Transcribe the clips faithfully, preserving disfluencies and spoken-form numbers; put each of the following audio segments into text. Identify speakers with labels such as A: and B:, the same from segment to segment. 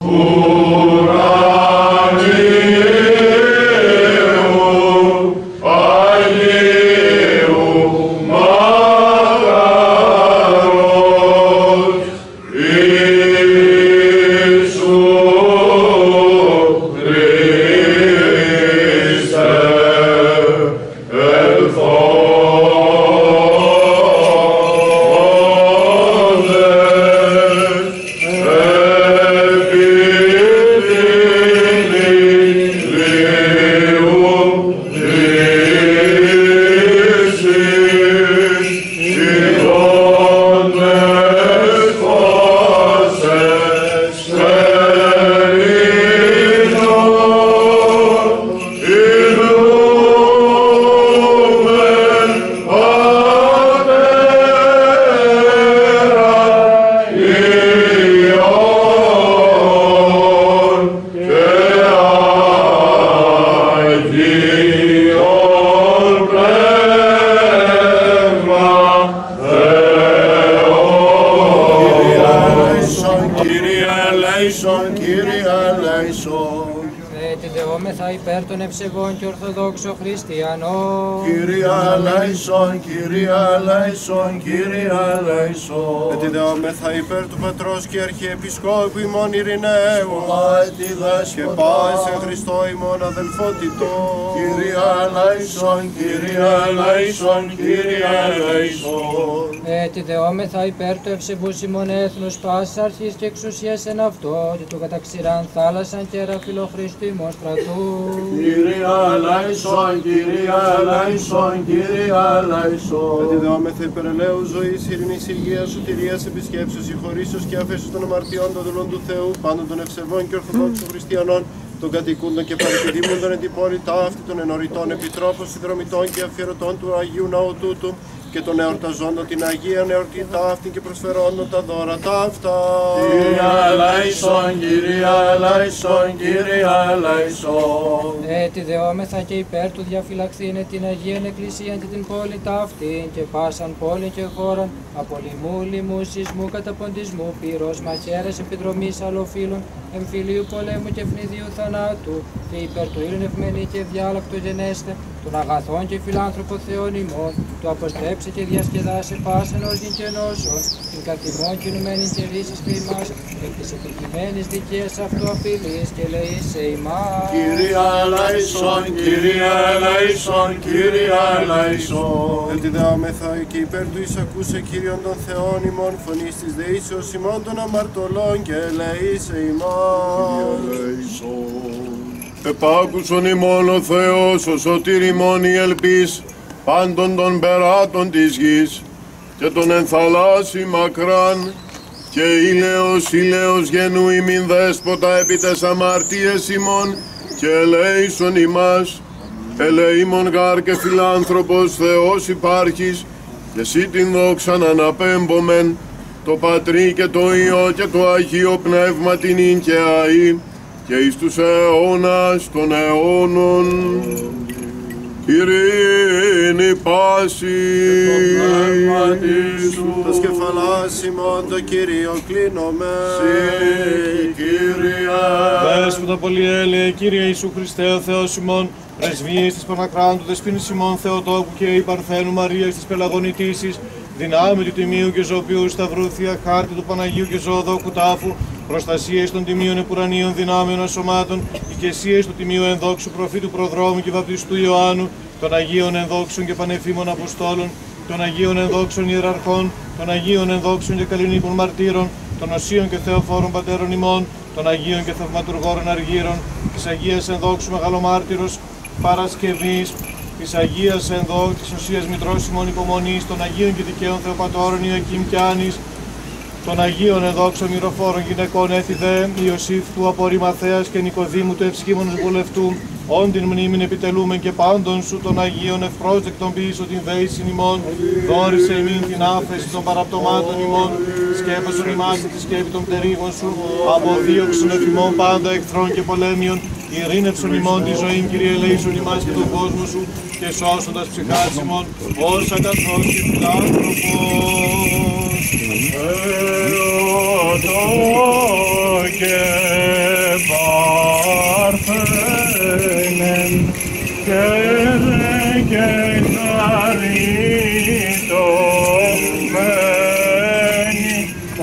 A: Ευσεβών και ορθοδόξο χριστιανό.
B: Κύριε ελέησον, Κύριε ελέησον, Κύριε ελέησον.
C: Ετιδεόμεθα υπέρ του Πατρός και Αρχιεπισκόπου ημών Ειρηναίου και πάση εν Χριστώ ημών αδελφότητο.
B: Κύριε ελέησον, Κύριε ελέησον, Κύριε ελέησον.
A: Ετιδεόμεθα υπέρ του ευσεβούς ημών έθνους πάσης αρχής και εξουσίας εν αυτό και του καταξηράν θάλασσαν και ραφιλό Χριστού ημών στρατού.
B: Κύριε ελέησον, Κύριε ελέησον, Κύριε ελέησον.
C: Ετιδεόμεθα υπέρ ελέου ζωής, ειρηνής, υγείας, σωτηρίας, επισκέψεως, συγχωρήσεως και αφέσεως των αμαρτιών των δούλων του Θεού, πάντων των ευσεβών και ορθοδόξων χριστιανών, των κατοικούντων και παρεπιδήμων εν την πόλη ταύτη, των ενωρητών επιτρόπων, συνδρομητών και αφιερωτών του Αγίου Ναού τούτου, και των εορταζόντων την Αγία εορτή ταύτη και προσφερόντων τα δώρα ταύτα.
B: Κύριε ελέησον, Κύριε ελέησον, Κύριε ελέησον.
A: Ετιδεόμεθα και υπέρ του διαφυλαχθήνε την Αγία Εκκλησία και την πόλη ταύτη και πάσαν πόλη και χώραν από λοιμού, λοιμού, σεισμού, καταποντισμού, πυρός, μαχαίρες, επιδρομής, αλλοφύλων, εμφυλίου πολέμου και ευνηδίου θανάτου και υπέρ του ειρηνευμένη και διάλακτο γενέστε των αγαθών και φιλάνθρωπων Θεών ημών, του αποστρέψε και διασκεδάσε πάσεν όργην και νόσων, την καθημών κινουμένην και ρίσης και ημάς, εκ της επιτυχημένης δικαίας αυτού απειλής και λέει σε ημάς.
B: Κύριε ελέησον, Κύριε ελέησον, Κύριε ελέησον.
C: Ετιδεόμεθα και υπέρ του εισακούσε Κύριον των Θεών ημών, φωνής της δεήσεως ημών των αμαρτωλών και λέει σε ημάς.
B: Κύριε ελέησον.
D: Επάκουσον ημών ο Θεός, ο σωτήρ ημών η ελπίς, πάντων των περάτων της γης, και τον ενθαλάσσι μακράν, και ήλαιος, ήλαιος γενού ημιν δέσποτα επί τες αμαρτίες ημών, και ελέησον ημάς, ελεήμων γάρ και φιλάνθρωπος Θεός υπάρχεις, και εσύ την δόξαν αναπέμπομεν, το Πατρί και το Υιό και το Αγίο Πνεύμα την ίν και αΐ, και εις τους αιώνας των αιώνων. Ειρήνη πάση.
C: Τας κεφαλάς ημών το Κύριο κλείνομαι.
B: Συ, Κύριε.
E: Δέσποτα πολυέλεε, Κύριε Ιησού Χριστέ, ο Θεός ημών, πρεσβείες της Πανακράντου, δεσποίνης ημών Θεοτόκου και η Παρθένου Μαρίας της Πελαγωνιτήσης, δυνάμει του Τιμίου και Ζωοποιού Σταυρού, Θεία Χάρτη του Παναγίου και Ζωοδόκου Τάφου, προστασίες των Τιμίων Επουρανίων δυνάμεων ασωμάτων, οικεσίες του Τιμίου Ενδόξου Προφήτου Προδρόμου και Βαπτιστού Ιωάννου, των Αγίων Ενδόξων και Πανεφήμων Αποστόλων, των Αγίων Ενδόξων Ιεραρχών, των Αγίων Ενδόξων και Καλλινίκων Μαρτύρων, των Οσίων και Θεοφόρων Πατέρων ημών, των Αγίων και Θαυματουργόρων Αργύρων, της Αγίας Ενδόξου Μεγαλομάρτυρος Παρασκευής, της Αγίας Ενδόξου, της Οσίας Μητρός ημών Υπομονής, των Αγίων και Δικαίων Θεοπατώρων Ιωακήμ και Άνης, των Αγίων Ενδόξων Μυροφόρων Γυναικών Έθιδε, Ιωσήφ του Απορριμαθέας και Νικοδήμου του Ευσχήμονος Βουλευτού, όν την μνήμην επιτελούμεν και πάντων σου των Αγίων ευπρόσδεκτον πίσω την δέησιν ημών, δόρισε ημίν την άφεση των παραπτωμάτων ημών, σκέπασον ημάς τη σκέπη των πτερίγων σου, αποδίωξον εφημών πάντα εχθρών και πολέμιων, ειρήνευσον ημών τη ζωή, Κύριε ελέησον ημάς και τον κόσμο σου, και σώσοντας ψυχάς ημών, ως αγαθός και φιλάνθρωπος.
B: Θεοτό και Παρθένεν και και χαριτωμένη ο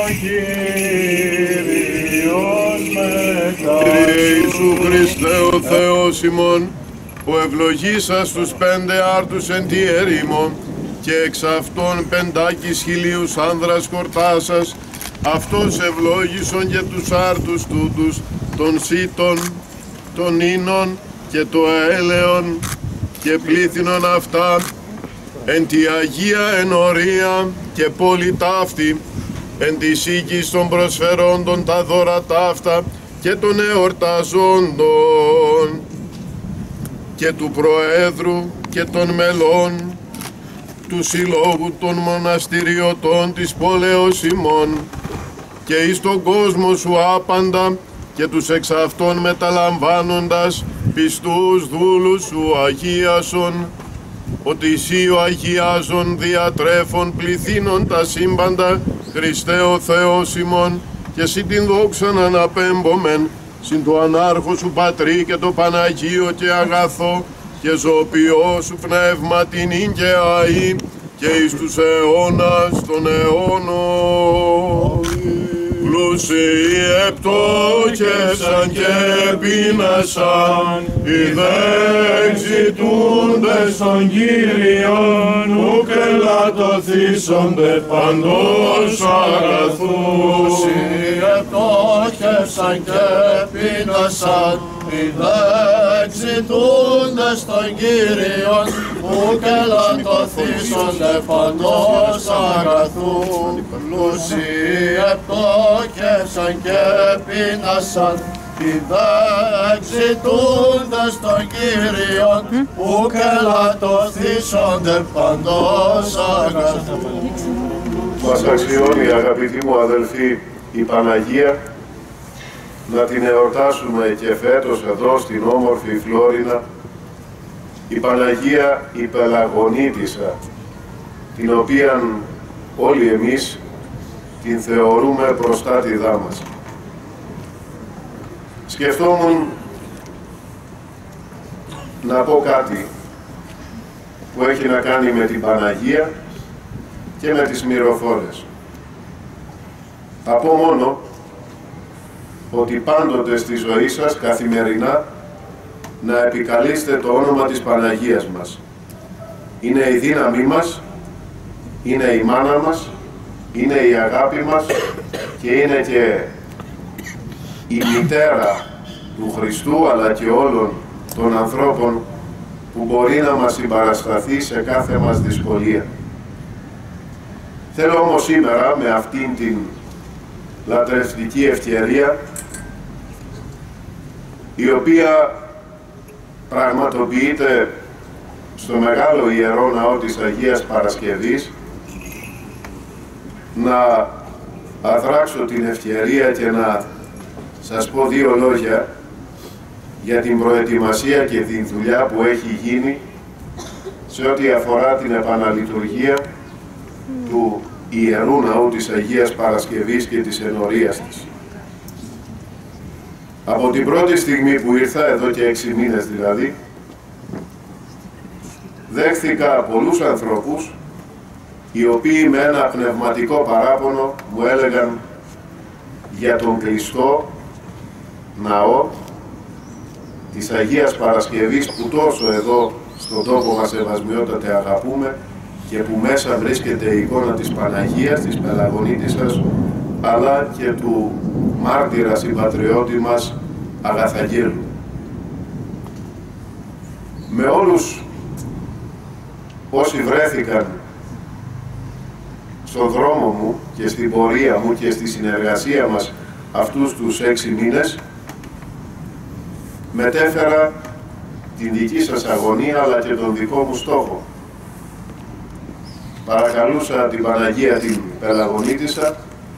B: Κύριος μετά.
D: Κύριε Ιησού Χριστέ ο Θεός ημών, που ευλογήσας τους πέντε άρτους εν τη ερήμο και εξ αυτών πεντάκις χιλίους άνδρας χορτάσας, αυτός ευλόγησον και τους άρτους τούτους, των σύτων, των ίνων και το έλεον και πλήθυνον αυτά εν τη Αγία ενορία και πόλη ταύτη, εν της οίκης των προσφερόντων τα δώρα ταύτα και των εορταζόντων και του Προέδρου και των μελών του Συλλόγου των Μοναστηριωτών της πόλεως ημών και εις τον κόσμο σου άπαντα και τους εξ αυτών μεταλαμβάνοντας πιστούς δούλους σου αγίασον, ότι εσύ ο αγιάζων διατρέφων πληθύνων τα σύμπαντα, Χριστέ ο Θεός ημών, και εσύ την δόξαν αναπέμπομεν, συν το ανάρχο σου Πατρί και το Παναγίο και αγαθό και ζωοποιό σου πνεύμα την ίν και αΐ και εις τους αιώνας των αιώνων. Πλούσιοι επτόχευσαν και πείνασαν, οι δε ζητούντες των Κύριων, ουκ ελαττωθήσονται παντός αγαθούς.
B: Πλούσιοι επτόχευσαν και πείνασαν, οι δε ζητούντες των Κύριων, ουκ ελαττωθήσονται παντός αγαθούς. Πλούσιοι επτόχευσαν και πείνασαν, οι δε ζητούντες των Κύριων, ουκ ελαττωθήσονται παντός αγαθούς.
D: Μας αξιώνει, αγαπητοί μου αδελφοί, η Παναγία να την εορτάσουμε και φέτος εδώ στην όμορφη Φλόρινα, η Παναγία η Πελαγωνίτισσα, την οποία όλοι εμείς την θεωρούμε προστάτηδά μας. Σκεφτόμουν να πω κάτι που έχει να κάνει με την Παναγία και με τις μυροφόρες. Θα πω μόνο ότι πάντοτε στη ζωή σας καθημερινά να επικαλείστε το όνομα της Παναγίας μας. Είναι η δύναμή μας, είναι η μάνα μας, είναι η αγάπη μας και είναι και η μητέρα του Χριστού αλλά και όλων των ανθρώπων που μπορεί να μας συμπαρασταθεί σε κάθε μας δυσκολία. Θέλω όμως σήμερα με αυτήν την λατρευτική ευκαιρία, η οποία πραγματοποιείται στο Μεγάλο Ιερό Ναό της Αγίας Παρασκευής, να αδράξω την ευκαιρία και να σας πω δύο λόγια για την προετοιμασία και την δουλειά που έχει γίνει σε ό,τι αφορά την επαναλειτουργία του Ιερού Ναού της Αγίας Παρασκευής και της ενορίας της. Από την πρώτη στιγμή που ήρθα, εδώ και έξι μήνες δηλαδή, δέχθηκα πολλούς ανθρώπους οι οποίοι με ένα πνευματικό παράπονο μου έλεγαν για τον κλειστό ναό της Αγίας Παρασκευής που τόσο εδώ στον τόπο μας ευασμιότατε αγαπούμε και που μέσα βρίσκεται η εικόνα της Παναγίας, της Πελαγωνίτισσας, αλλά και του μάρτυρα συμπατριώτη μας Αγαθαγγέλου. Με όλους όσοι βρέθηκαν στον δρόμο μου και στην πορεία μου και στη συνεργασία μας αυτούς τους έξι μήνες, μετέφερα την δική σας αγωνία αλλά και τον δικό μου στόχο. Παρακαλούσα την Παναγία την Πελαγωνίτισσα,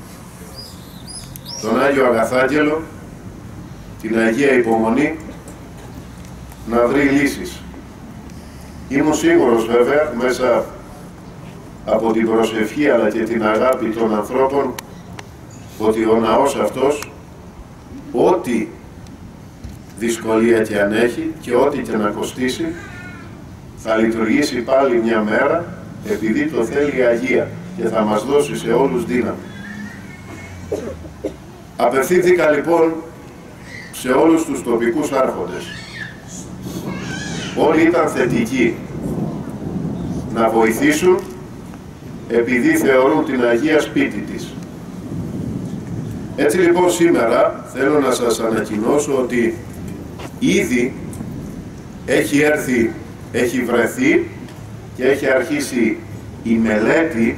D: τον Άγιο Αγαθάγγελο, την Αγία Υπομονή να βρει λύσεις. Ήμουν σίγουρος βέβαια μέσα από την προσευχή αλλά και την αγάπη των ανθρώπων ότι ο ναός αυτός, ό,τι δυσκολία και αν έχει και ό,τι και να κοστίσει, θα λειτουργήσει πάλι μια μέρα, επειδή το θέλει η Αγία και θα μας δώσει σε όλους δύναμη. Απευθύνθηκα λοιπόν σε όλους τους τοπικούς άρχοντες. Όλοι ήταν θετικοί να βοηθήσουν, επειδή θεωρούν την Αγία σπίτι της. Έτσι λοιπόν σήμερα θέλω να σας ανακοινώσω ότι ήδη έχει έρθει, έχει βρεθεί και έχει αρχίσει η μελέτη,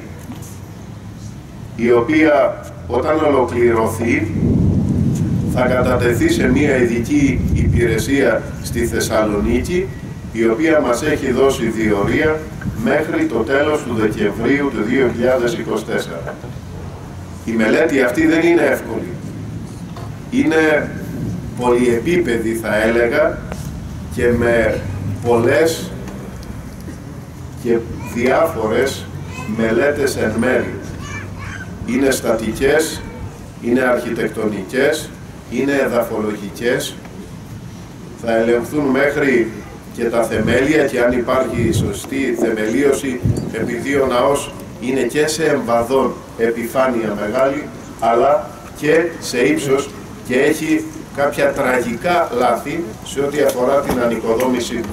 D: η οποία όταν ολοκληρωθεί θα κατατεθεί σε μια ειδική υπηρεσία στη Θεσσαλονίκη, η οποία μας έχει δώσει διορία μέχρι το τέλος του Δεκεμβρίου του δύο χιλιάδες είκοσι τέσσερα. Η μελέτη αυτή δεν είναι εύκολη. Είναι πολυεπίπεδη, θα έλεγα, και με πολλές και διάφορες μελέτες εν μέρη. Είναι στατικές, είναι αρχιτεκτονικές, είναι εδαφολογικές, θα ελεγχθούν μέχρι και τα θεμέλια και αν υπάρχει σωστή θεμελίωση, επειδή ο ναός είναι και σε εμβαδόν επιφάνεια μεγάλη, αλλά και σε ύψος και έχει κάποια τραγικά λάθη σε ό,τι αφορά την ανοικοδόμησή του.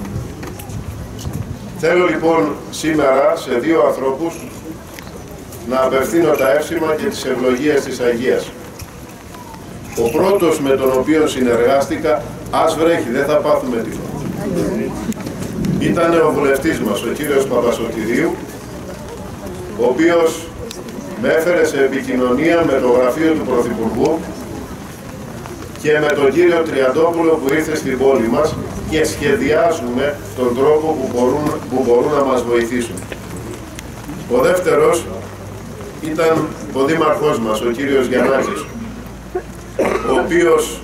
D: Θέλω λοιπόν σήμερα σε δύο ανθρώπους να απευθύνω τα εύσημα και τις ευλογίες της Αγίας. Ο πρώτος με τον οποίο συνεργάστηκα, ας βρέχει, δεν θα πάθουμε τίποτα, ήταν ο βουλευτής μας, ο κύριος Παπασωτηρίου, ο οποίος με έφερε σε επικοινωνία με το γραφείο του Πρωθυπουργού και με τον κύριο Τριαντόπουλο που ήρθε στην πόλη μας και σχεδιάζουμε τον τρόπο που μπορούν, που μπορούν να μας βοηθήσουν. Ο δεύτερος ήταν ο δήμαρχός μας, ο κύριος Γιαννάκης, ο οποίος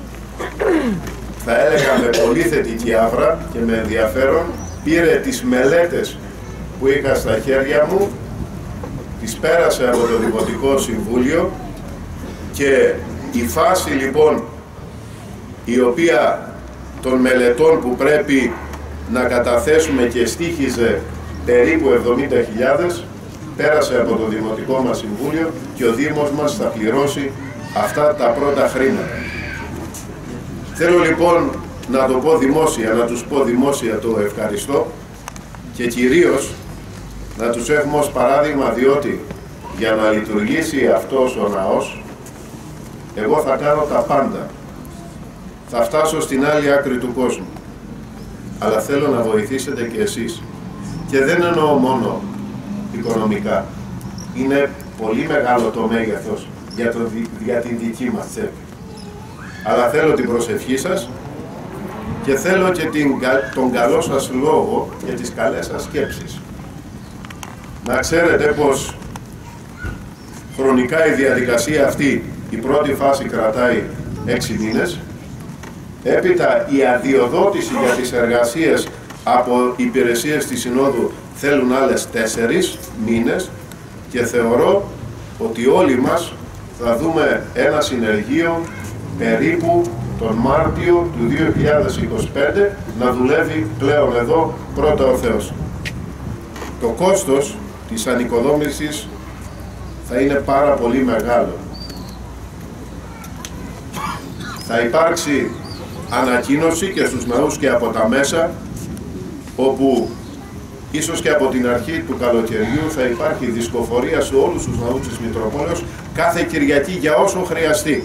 D: θα έλεγα με πολύ θετική άβρα και με ενδιαφέρον πήρε τις μελέτες που είχα στα χέρια μου, τις πέρασε από το Δημοτικό Συμβούλιο και η φάση λοιπόν η οποία των μελετών που πρέπει να καταθέσουμε και στοίχιζε περίπου εβδομήντα χιλιάδες πέρασε από το Δημοτικό μας Συμβούλιο και ο Δήμος μας θα πληρώσει αυτά τα πρώτα χρήματα. Θέλω λοιπόν να το πω δημόσια, να τους πω δημόσια το ευχαριστώ και κυρίως να τους έχουμε ως παράδειγμα, διότι για να λειτουργήσει αυτός ο ναός εγώ θα κάνω τα πάντα. Θα φτάσω στην άλλη άκρη του κόσμου. Αλλά θέλω να βοηθήσετε και εσείς. Και δεν εννοώ μόνο οικονομικά. Είναι πολύ μεγάλο το μέγεθος για, το, για την δική μας τσέπη. Αλλά θέλω την προσευχή σας και θέλω και την, τον καλό σας λόγο και τις καλές σας σκέψεις. Να ξέρετε πως χρονικά η διαδικασία αυτή, η πρώτη φάση κρατάει έξι μήνες. Έπειτα η αδειοδότηση για τις εργασίες από υπηρεσίες της Συνόδου θέλουν άλλες τέσσερις μήνες και θεωρώ ότι όλοι μας θα δούμε ένα συνεργείο περίπου τον Μάρτιο του δύο χιλιάδες είκοσι πέντε να δουλεύει πλέον εδώ πρώτα ο Θεός. Το κόστος της ανοικοδόμησης θα είναι πάρα πολύ μεγάλο. Θα υπάρξει ανακοίνωση και στους ναούς και από τα μέσα, όπου ίσως και από την αρχή του καλοκαιριού θα υπάρχει δισκοφορία σε όλους τους ναούς της Μητροπόλεως κάθε Κυριακή για όσο χρειαστεί.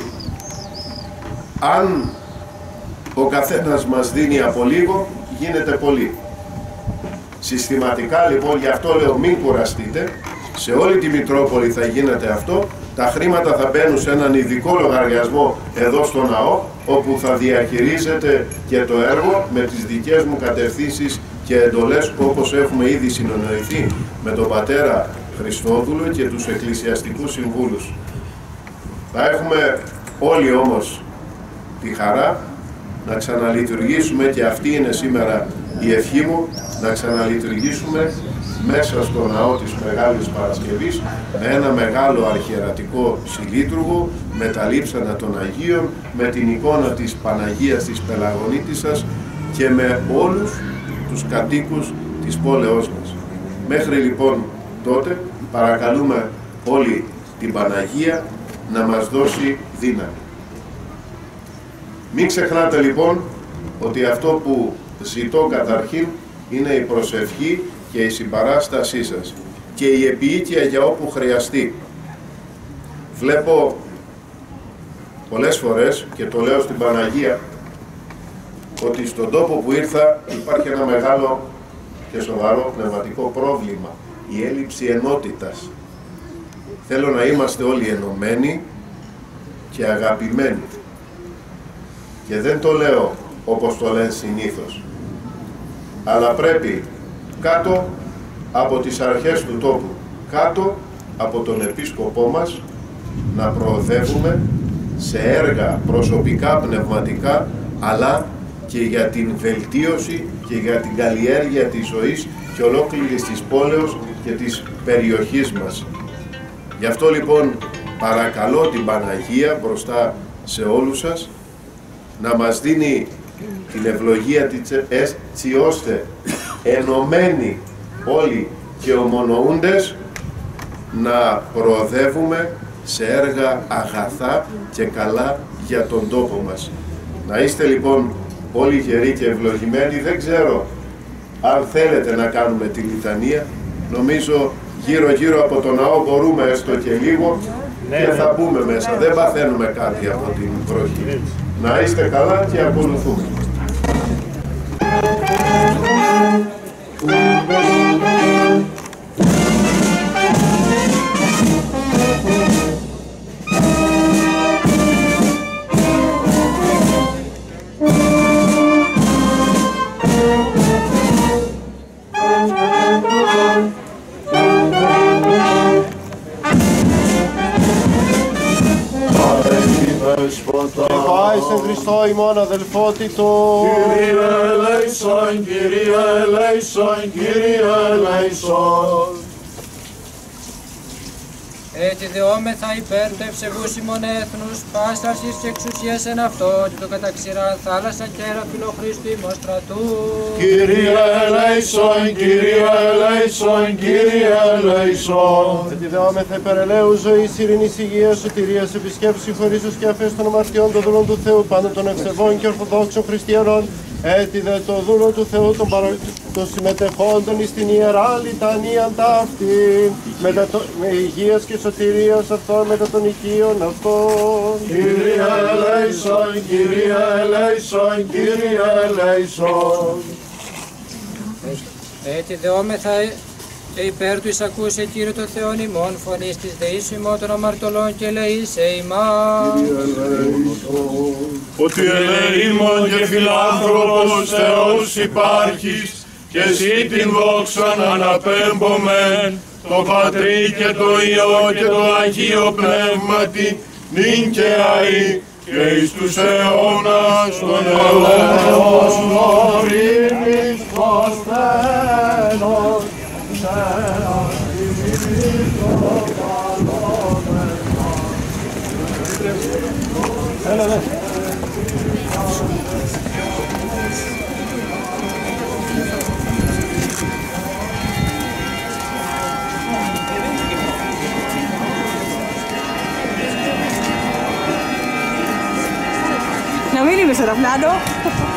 D: Αν ο καθένας μας δίνει από λίγο, γίνεται πολύ. Συστηματικά λοιπόν, γι' αυτό λέω μην κουραστείτε, σε όλη τη Μητρόπολη θα γίνεται αυτό, τα χρήματα θα μπαίνουν σε έναν ειδικό λογαριασμό εδώ στο ναό, όπου θα διαχειρίζεται και το έργο με τις δικές μου κατευθύνσεις και εντολές, όπως έχουμε ήδη συνεννοηθεί με τον πατέρα Χριστόδουλο και τους εκκλησιαστικούς συμβούλους. Θα έχουμε όλοι όμως τη χαρά να ξαναλειτουργήσουμε, και αυτή είναι σήμερα η ευχή μου, να ξαναλειτουργήσουμε
F: μέσα στο ναό της Μεγάλης Παρασκευής με ένα μεγάλο αρχιερατικό συλλήτουργο, με τα λείψανα των Αγίων, με την εικόνα της Παναγίας της Πελαγωνίτισσας και με όλους τους κατοίκους της πόλεως μας. Μέχρι λοιπόν τότε παρακαλούμε όλη την Παναγία να μας δώσει δύναμη. Μην ξεχνάτε λοιπόν ότι αυτό που ζητώ καταρχήν είναι η προσευχή και η συμπαράστασή σας και η επιοίκεια για όπου χρειαστεί. Βλέπω πολλές φορές, και το λέω στην Παναγία, ότι στον τόπο που ήρθα υπάρχει ένα μεγάλο και σοβαρό πνευματικό πρόβλημα, η έλλειψη ενότητας. Θέλω να είμαστε όλοι ενωμένοι και αγαπημένοι. Και δεν το λέω όπως το λένε συνήθως, αλλά πρέπει κάτω από τις αρχές του τόπου, κάτω από τον επίσκοπό μας, να προοδεύουμε σε έργα προσωπικά, πνευματικά, αλλά και για την βελτίωση και για την καλλιέργεια της ζωής και ολόκληρης της πόλεως και της περιοχής μας. Γι' αυτό λοιπόν παρακαλώ την Παναγία μπροστά σε όλους σας να μας δίνει την ευλογία της έτσι ώστε ενωμένοι όλοι και ομονοούντες να προοδεύουμε σε έργα αγαθά και καλά για τον τόπο μας. Να είστε λοιπόν όλοι γεροί και ευλογημένοι. Δεν ξέρω αν θέλετε να κάνουμε τη λιτανία. Νομίζω γύρω γύρω από το ναό μπορούμε έστω και λίγο ναι, και θα μπούμε μέσα. Δεν παθαίνουμε κάτι από την βροχή. Να είστε καλά και ακολουθούμε.
C: Και πάει σε Χριστό ημών αδελφότητο.
B: Κύριε ελέησον, Κύριε ελέησον, Κύριε ελέησον.
A: Έτσι δεόμεθα υπέρ του ευσεβούς ημών έθνους, πάσας εις και εξουσίας εν αυτό, και το καταξηράν θάλασσα και αεραπυλό Χριστού ημών στρατού.
B: Κύριε ελέησον, Κύριε ελέησον, Κύριε ελέησον.
C: Έτσι δεόμεθα υπέρ ελέου ζωής, ειρήνης, υγείας, σωτηρίας, επισκέψης, συγχωρήσεως και αφές των αμαρτιών των δούλων του Θεού, πάνω των ευσεβών και ορθοδόξων χριστιανών. Έτσι δε το δούλο του Θεού των, παρα... των συμμετεχόντων εις την Ιερά Λιτανία ταύτην, με, το... με υγείας και σωτηρίας αυτών μετά των οικείων αυτών.
B: Κύριε ελέησον, Κύριε ελέησον, Κύριε ελέησον.
A: Έτσι δεόμεθα και υπέρ του εισακούσε Κύριε το Θεόν ημών, φωνής της δεής ημών των αμαρτωλών και ελεήσε ημάς.
B: Ότι ελεήμων και φιλάνθρωπος Θεός υπάρχεις, και εσύ την δόξαν αναπέμπομεν, το Πατρί και το Υιό και το Αγίο Πνεύματι, νυν και αεί, και εις τους αιώνας των αιώνων. Ορίμης προσθένος,
G: να μην είμαι σε το πλάτο.